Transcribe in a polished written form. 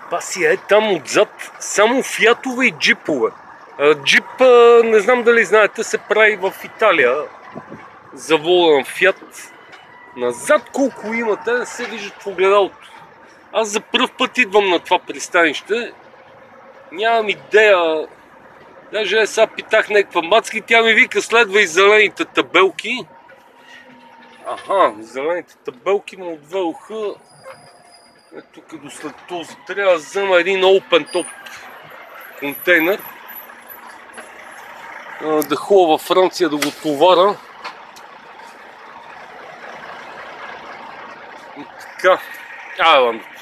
Паси е там отзад само фиатове и джипове. Джип, не знам дали знаете, се прави в Италия. Завода на Фиат. Назад колко имате, не се виждат в огледалото. Аз за пръв път идвам на това пристанище. Нямам идея. Даже сега питах някаква мацки, тя ми вика следва и зелените табелки. Аха, зелените табелки му отвелоха. Тук до след този трябва да взема един open top контейнер. Да ходя във Франция да го товара. И така.